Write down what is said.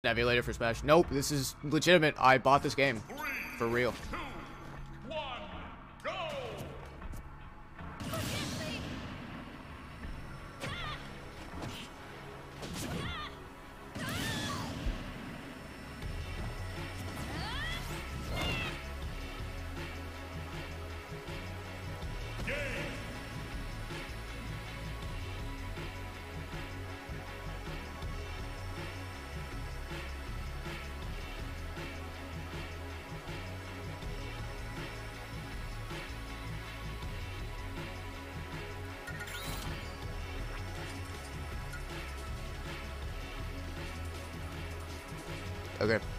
Emulator for Smash. Nope, this is legitimate. I bought this game. For real. 2, 1, go! Okay.